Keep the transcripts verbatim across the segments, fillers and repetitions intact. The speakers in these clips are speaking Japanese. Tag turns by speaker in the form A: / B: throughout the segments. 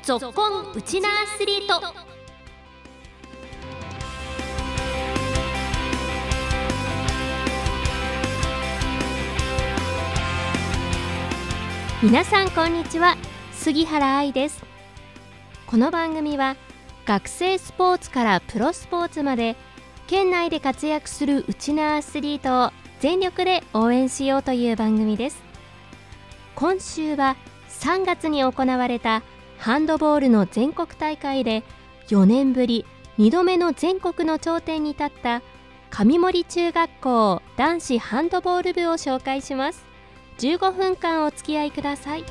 A: ぞっこんウチナアスリート。皆さんこんにちは、杉原愛です。この番組は学生スポーツからプロスポーツまで県内で活躍するウチナアスリートを全力で応援しようという番組です。今週はさんがつに行われたハンドボールの全国大会でよねんぶりにどめの全国の頂点に立った上森中学校男子ハンドボール部を紹介します。じゅうごふんかんお付き合いください。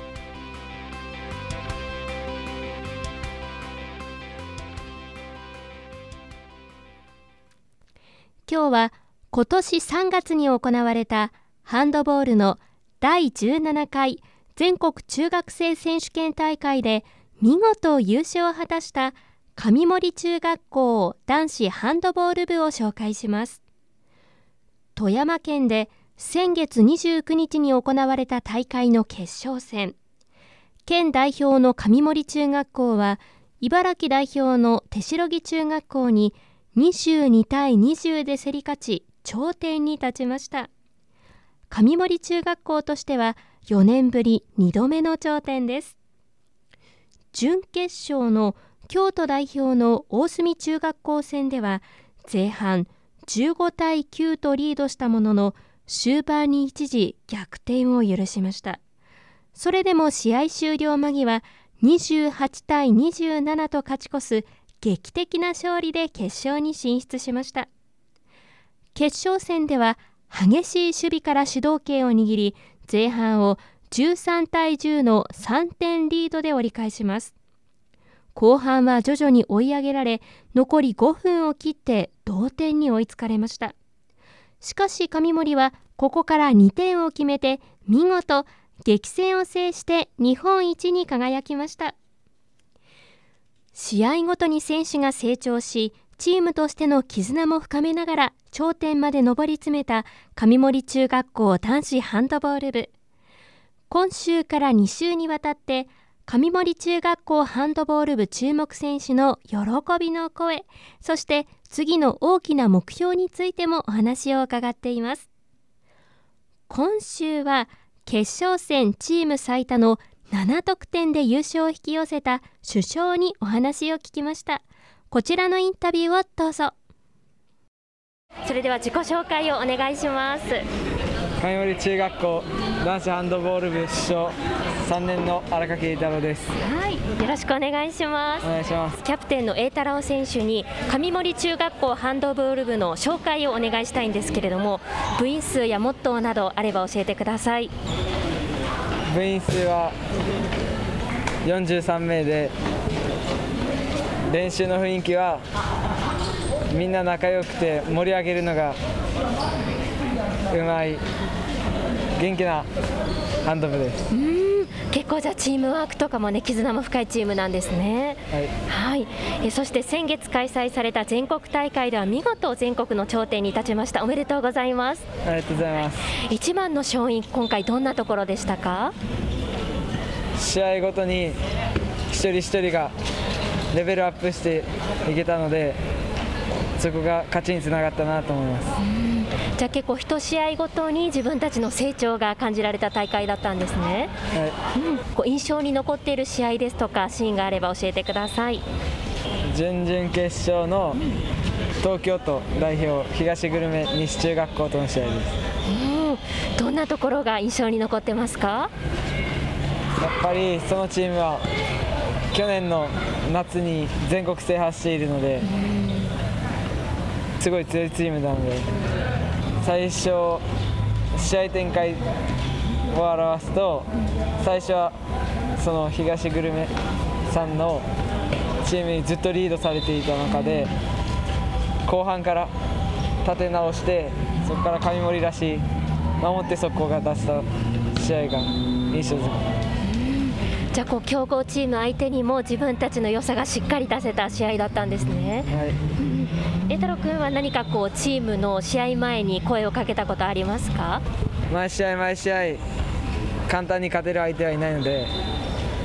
A: 今日は今年さんがつに行われたハンドボールのだいじゅうななかい全国中学生選手権大会で見事優勝を果たした上森中学校男子ハンドボール部を紹介します。富山県で先月にじゅうくにちに行われた大会の決勝戦、県代表の上森中学校は茨城代表の手代木中学校ににじゅうにたいにじゅうで競り勝ち頂点に立ちました。上森中学校としてはよねんぶりにどめの頂点です。準決勝の京都代表の大隅中学校戦では前半じゅうごたいきゅうとリードしたものの終盤に一時逆転を許しました。それでも試合終了間際にじゅうはちたいにじゅうななと勝ち越す劇的な勝利で決勝に進出しました。決勝戦では激しい守備から主導権を握り前半をじゅうさんたいじゅうのさんてんリードで折り返します。後半は徐々に追い上げられ残りごふんを切って同点に追いつかれました。しかし上森はここからにてんを決めて見事激戦を制して日本一に輝きました。試合ごとに選手が成長しチームとしての絆も深めながら頂点まで上り詰めた上森中学校男子ハンドボール部。今週からにしゅうにわたって上森中学校ハンドボール部注目選手の喜びの声、そして次の大きな目標についてもお話を伺っています。今週は決勝戦チーム最多のななとくてんで優勝を引き寄せた主将にお話を聞きました。こちらのインタビューをどうぞ。それでは自己紹介をお願いします。
B: 上森中学校男子ハンドボール部主将さんねんの荒垣栄太郎です。
A: はい、よろしくお願いします。
B: お願いします。
A: キャプテンの栄太郎選手に上森中学校ハンドボール部の紹介をお願いしたいんですけれども、部員数やモットーなどあれば教えてください。
B: 部員数はよんじゅうさんめいで、練習の雰囲気はみんな仲良くて盛り上げるのがうまい元気なハンド部です。
A: うーん、結構じゃあチームワークとかもね、絆も深いチームなんですね。はい、はい、えそして先月開催された全国大会では見事全国の頂点に立ちました。おめでとうございます。
B: ありがとうございます。
A: 一番の勝因、今回どんなところでしたか？
B: 試合ごとに一人一人がレベルアップしていけたので、そこが勝ちにつながったなと思います。
A: じゃあ結構一試合ごとに自分たちの成長が感じられた大会だったんですね。はい、うん、こう印象に残っている試合ですとかシーンがあれば教えてください。
B: 準々決勝の東京都代表東久留米西中学校との試合です。
A: うん、どんなところが印象に残ってますか？
B: やっぱりそのチームは去年の夏に全国制覇しているので、すごい強いチームなので、最初試合展開を表すと、最初はその東久留米さんのチームにずっとリードされていた中で、後半から立て直して、そこから上森らしい守って速攻が出した試合が印象づく。
A: じゃあこう強豪チーム相手にも自分たちの良さがしっかり出せた試合だったんですね。はい、うん、栄太郎君は何かこうチームの試合前に声をかけたことありますか？
B: 毎試合毎試合簡単に勝てる相手はいないので、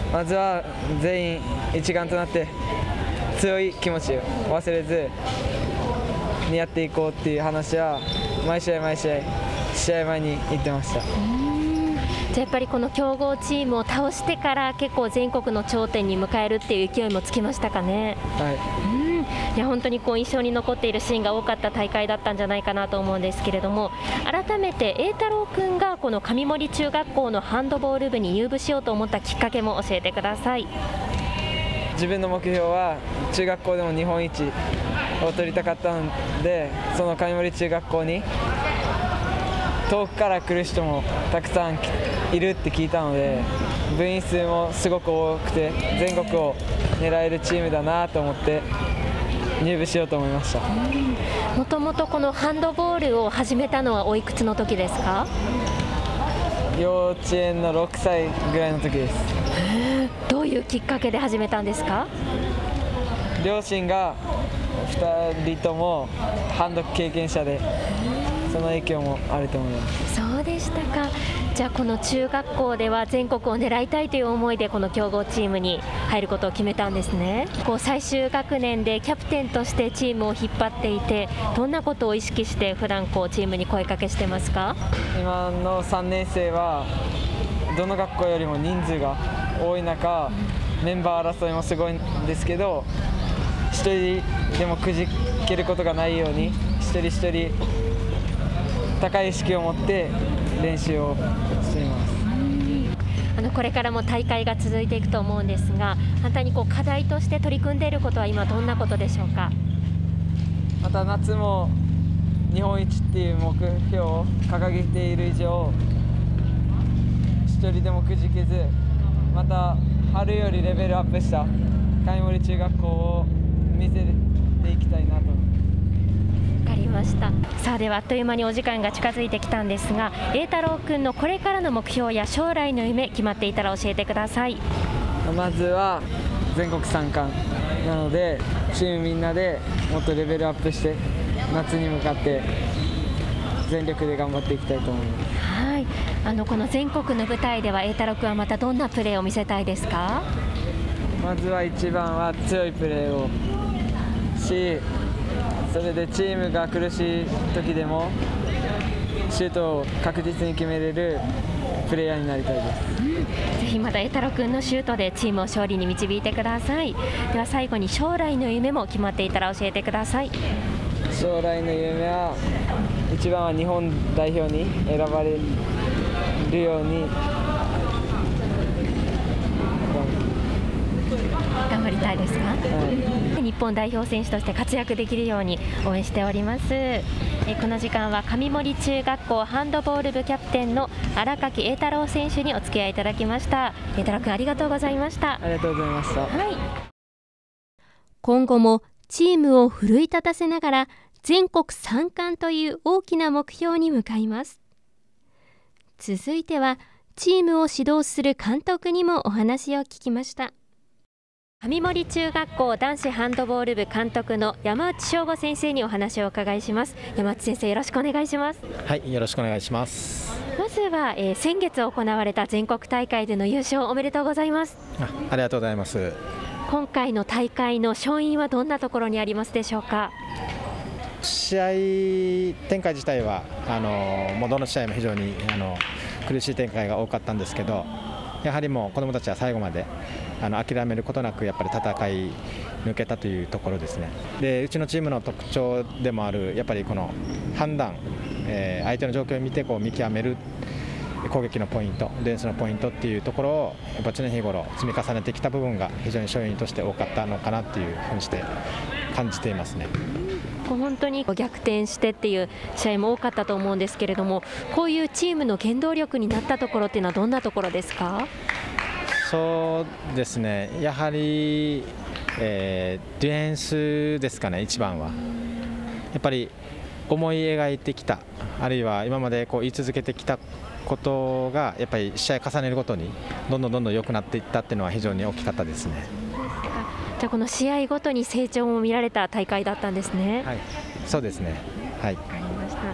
B: まずは全員一丸となって強い気持ちを忘れずにやっていこうっていう話は毎試合毎試合試合前に言ってました。
A: じゃあやっぱりこの強豪チームを倒してから結構全国の頂点に迎えるっていう勢いもつきましたかね。
B: はい、
A: うんいや本当にこう印象に残っているシーンが多かった大会だったんじゃないかなと思うんですけれども、改めて栄太郎君がこの上森中学校のハンドボール部に入部しようと思ったきっかけも教えてください。
B: 自分の目標は中学校でも日本一を取りたかったので、その上森中学校に遠くから来る人もたくさんいるって聞いたので、部員数もすごく多くて全国を狙えるチームだなと思って入部しようと思いました。
A: もともとこのハンドボールを始めたのはおいくつの時ですか？
B: 幼稚園のろくさいぐらいの時です。
A: どういうきっかけで始めたんですか？
B: 両親がふたりともハンド経験者で、その影響もあると思います。
A: そうでしたか。じゃあこの中学校では全国を狙いたいという思いでこの強豪チームに入ることを決めたんですね。こう最終学年でキャプテンとしてチームを引っ張っていて、どんなことを意識して普段こうチームに声かけしてますか？
B: 今のさんねん生はどの学校よりも人数が多い中、メンバー争いもすごいんですけど、一人でもくじけることがないように一人一人高い意識を持って練習をしています。
A: あのこれからも大会が続いていくと思うんですが、反対にこう課題として取り組んでいることは今どんなことでしょうか？
B: また夏も日本一っていう目標を掲げている以上、一人でもくじけず、また春よりレベルアップした上森中学校を見せていきたいなと。
A: わかりました。さあではあっという間にお時間が近づいてきたんですが、栄太郎君のこれからの目標や将来の夢決まっていたら教えてください。
B: まずは全国三冠なので、チームみんなでもっとレベルアップして夏に向かって全力で頑張っていきたいと思います。
A: はい、あのこの全国の舞台では栄太郎君はまたどんなプレーを見せたいですか？
B: まずは一番は強いプレーをし、それでチームが苦しい時でもシュートを確実に決めれるプレイヤーになりたいです。
A: うん、ぜひまた栄太郎君のシュートでチームを勝利に導いてください。では最後に将来の夢も決まっていたら教えてください。
B: 将来の夢は一番は日本代表に選ばれるように
A: 頑張りたいですか？
B: はい、
A: 日本代表選手として活躍できるように応援しております。えこの時間は上森中学校ハンドボール部キャプテンの荒垣栄太郎選手にお付き合いいただきました。栄太郎君ありがとうございました。
B: ありがとうございました。
A: はい、 今後もチームを奮い立たせながら全国三冠という大きな目標に向かいます。続いてはチームを指導する監督にもお話を聞きました。上森中学校男子ハンドボール部監督の山内翔吾先生にお話をお伺いします。山内先生、よろしくお願いします。
C: はい、よろしくお願いします。
A: まずは、えー、先月行われた全国大会での優勝おめでとうございます。
C: あ、ありがとうございます。
A: 今回の大会の勝因はどんなところにありますでしょうか？
C: 試合展開自体はあのもうどの試合も非常にあの苦しい展開が多かったんですけど、やはりもう子どもたちは最後まであの諦めることなくやっぱり戦い抜けたというところですね。で、うちのチームの特徴でもあるやっぱりこの判断、えー、相手の状況を見てこう見極める攻撃のポイント、ディフェンスのポイントっていうところをやっぱ常日頃積み重ねてきた部分が非常に勝因として多かったのかなっていうふうにして感じていますね。
A: 本当に逆転してっていう試合も多かったと思うんですけれども、こういうチームの原動力になったところっていうのはどんなところですか？
C: そうですね、やはり、えー、ディフェンスですかね。一番はやっぱり思い描いてきた、あるいは今までこう言い続けてきたことがやっぱり試合重ねるごとにどんどんどんどん良くなっていったっていうのは非常に大きかったですね。
A: じゃあこの試合ごとに成長も見られた大会だったんですね。
C: はい、そうですね。はい。
A: わかりました。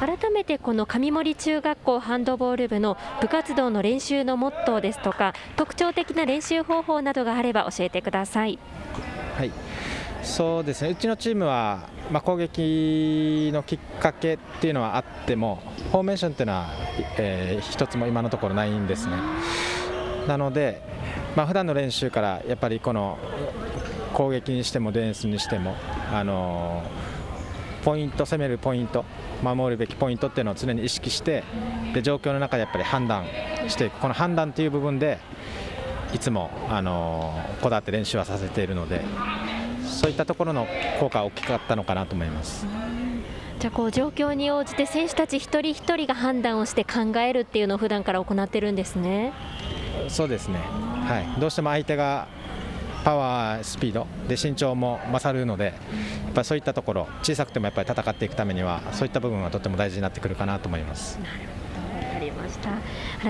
A: 改めてこの上森中学校ハンドボール部の部活動の練習のモットーですとか特徴的な練習方法などがあれば教えてください。
C: はい、そうですね、うちのチームは、まあ、攻撃のきっかけっていうのはあってもフォーメーションっていうのは、えー、一つも今のところないんですね。なので、まあ、普段の練習からやっぱりこの攻撃にしてもディフェンスにしても、あのー、ポイント、攻めるポイント、守るべきポイントっていうのを常に意識して、で状況の中でやっぱり判断していく、この判断っていう部分でいつも、あのー、こだわって練習はさせているので、そういったところの効果は大きかったのかなと思います。
A: じゃあこう状況に応じて選手たち一人一人が判断をして考えるっていうのを普段から行ってるんですね。
C: そうですね、はい、どうしても相手がパワー、スピードで身長も勝るので、やっぱりそういったところ、小さくてもやっぱり戦っていくためにはそういった部分はとても大事になってくるかなと思います。
A: わかりました。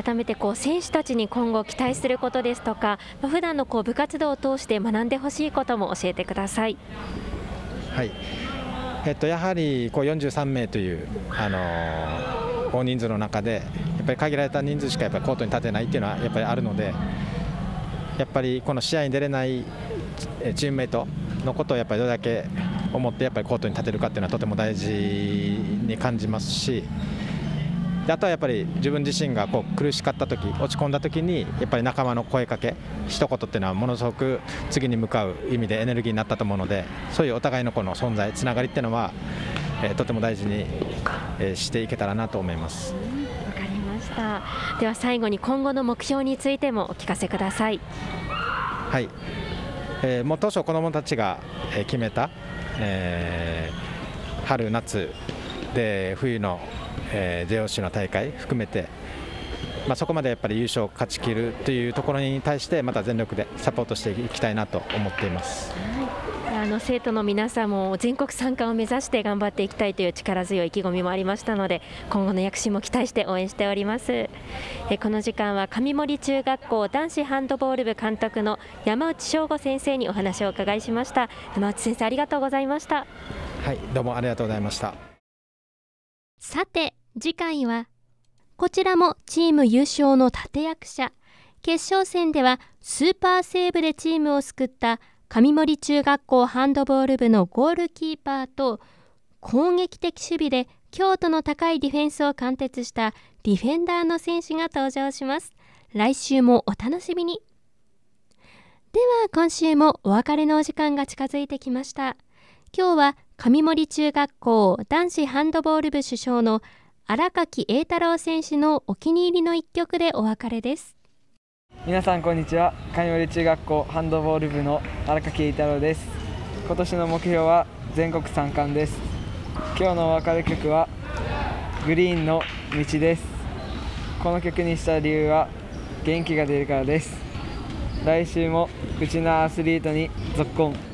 A: 改めてこう選手たちに今後期待することですとか、普段のこう部活動を通して学んでほしいことも教えてください。
C: はい、えっと、やはりこうよんじゅうさんめいという、あのー、大人数の中でやっぱり限られた人数しかやっぱりコートに立てないっていうのはやっぱりあるので、やっぱりこの試合に出れないチームメイトのことをやっぱりどれだけ思ってやっぱりコートに立てるかっていうのはとても大事に感じますし、であとはやっぱり自分自身がこう苦しかった時、落ち込んだ時にやっぱり仲間の声かけ一言っていうのはものすごく次に向かう意味でエネルギーになったと思うので、そういうお互いのこの存在、つながりっていうのは、えー、とても大事に、えー、していけたらなと思います。
A: わかりました。では最後に今後の目標についてもお聞かせください。
C: はい、えー、もう当初子どもたちが決めた、えー、春夏で冬の、えー、ジェイオーシー の大会含めて、まあ、そこまでやっぱり優勝を勝ち切るというところに対してまた全力でサポートしていきたいなと思っています。
A: あの生徒の皆さんも全国参加を目指して頑張っていきたいという力強い意気込みもありましたので、今後の躍進も期待して応援しております。えこの時間は上森中学校男子ハンドボール部監督の山内翔吾先生にお話をお伺いしました。山内先生、ありがとうございました。
C: はい、どうもありがとうございました。
A: さて次回はこちらもチーム優勝の立役者、決勝戦ではスーパーセーブでチームを救った上森中学校ハンドボール部のゴールキーパーと、攻撃的守備で強度の高いディフェンスを貫徹したディフェンダーの選手が登場します。来週もお楽しみに。では今週もお別れのお時間が近づいてきました。今日は上森中学校男子ハンドボール部主将の荒垣栄太郎選手のお気に入りの一曲でお別れです。
B: 皆さんこんにちは。上森中学校ハンドボール部の荒垣栄太郎です。今年の目標は全国さん冠です。今日のお別れ曲はグリーンの道です。この曲にした理由は元気が出るからです。来週もうちのアスリートにぞっこん。